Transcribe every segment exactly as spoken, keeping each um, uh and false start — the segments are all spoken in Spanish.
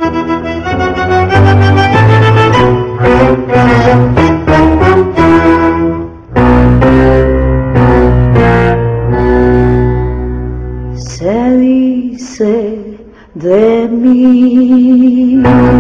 Se dice de mí,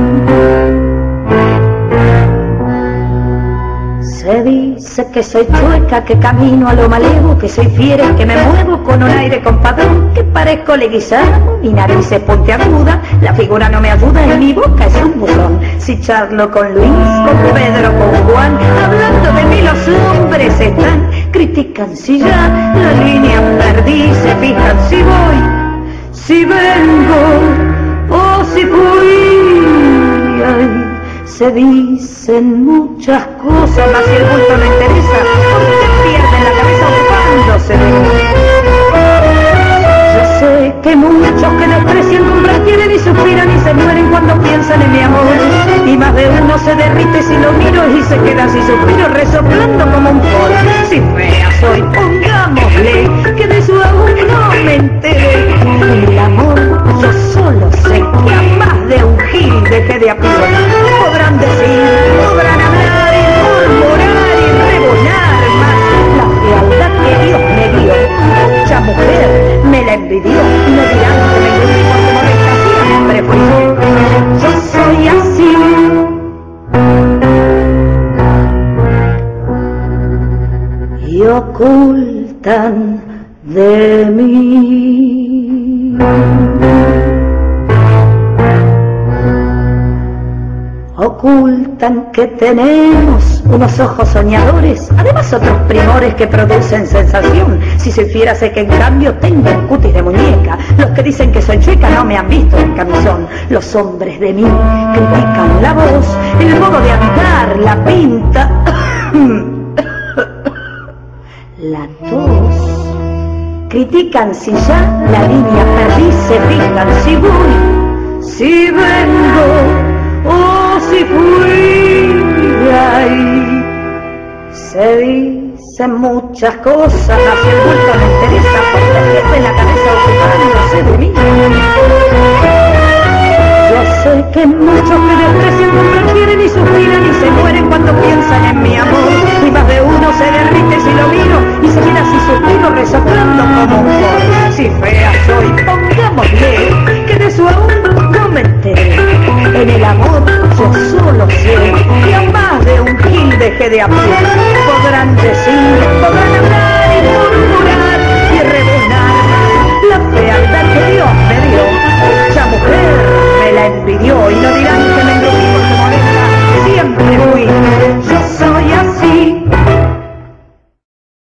se dice que soy chueca, que camino a lo malevo, que soy fiera, que me muevo con un aire compadrón, que parezco leguizamo, mi nariz es puntiaguda, la figura no me ayuda y mi boca es un buzón. Si charlo con Luis, con Pedro, con Juan, hablando de mí los hombres están, critican si ya la línea perdí, se fijan si voy, si vengo o si fui. Ay, se dicen muchas cosas, mas si el bulto no interesa, porque pierden la cabeza ocupándose de mí. Yo sé que muchos que desprecian convertieren y suspiran y se mueren cuando piensan en mi amor, y más de uno se derrite si lo miro y se queda sin suspiro resoplando como un polo. Si fea soy, pongámosle que de su aún no me enteré. El amor yo solo sé que a más de un gil dejé de apurar. Podrán decir, podrán hablar y murmurar y rebonar, mas la fealdad que Dios me dio, mucha mujer me la envidió y me dirán que me engañé porque molesta siempre fui yo. Yo soy así. Y ocultan de mí, ocultan que tenemos unos ojos soñadores, además otros primores que producen sensación. Si soy fiera sé que en cambio tengo un cutis de muñeca. Los que dicen que soy chueca no me han visto en camisón. Los hombres de mí critican la voz, el modo de andar, la pinta, la tos. Critican si ya la línea perdí, se fijan si voy, si vengo o si fui. Ay, se dicen muchas cosas, mas si el bulto no interesa, porque gente en la cabeza ocupándose de mí. Yo sé que muchos que desprecian no prefieren y suspiran y se mueren cuando piensan en mi amor, y más de uno se derrite si lo miro y se queda sin suspiro resoplando como un polo. Si fea soy, pongámosle